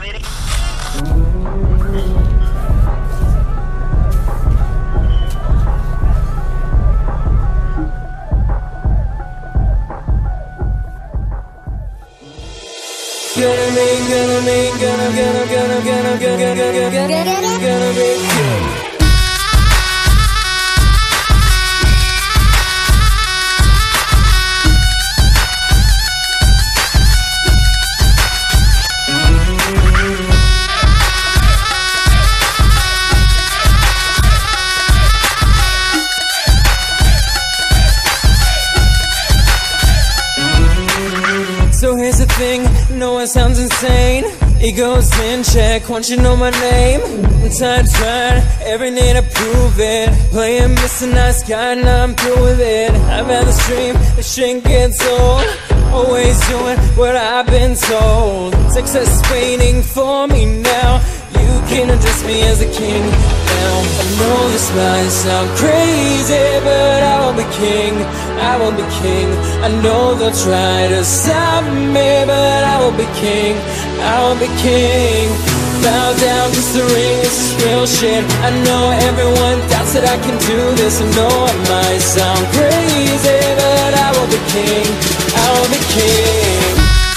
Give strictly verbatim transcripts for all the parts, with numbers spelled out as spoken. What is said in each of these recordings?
avere. Gonna be, gonna be, gonna, gonna, gonna, gonna, gonna, gonna, gonna, gonna, gonna be good. So here's the thing, no one sounds insane. Ego's in check, once you know my name. Time tried, every day to prove it. Playing Mister Nice Guy, now I'm through with it. I've had the stream, the shit gets old. Always doing what I've been told. Success is waiting for me now. You can address me as a king now. I know this might sound crazy, but I will be king, I will be king. I know they'll try to stop me, but I will be king, I will be king. Bow down, kiss the ring, this is real shit. I know everyone doubts that I can do this. I know I might sound crazy, but I will be king, I will be king.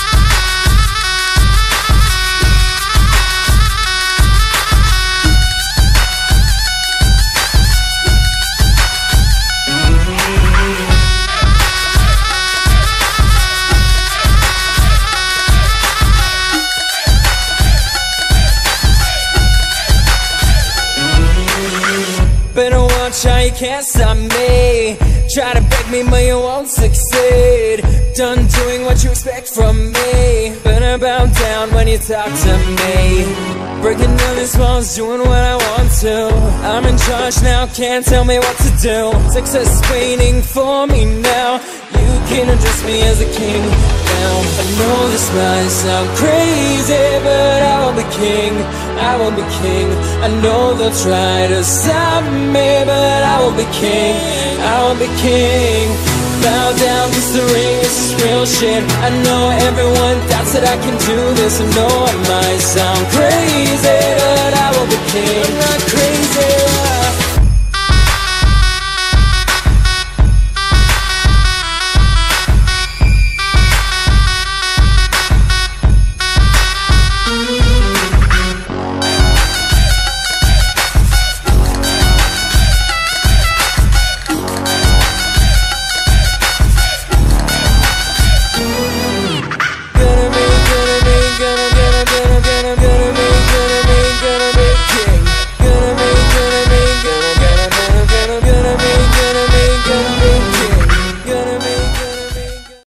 Better watch how you can't stop me. Try to break me but you won't succeed. Done doing what you expect from me. Better bow down when you talk to me. Breaking down these walls, doing what I want to. I'm in charge now, can't tell me what to do. Success is waiting for me now. You can address me as a king now. I know this might sound crazy, but I will be king, I will be king. I know they'll try to stop me, but I will be king, I will be king. Bow down, kiss the ring, this is real shit. I know everyone doubts that I can do this. I know I might sound crazy, but I will be king.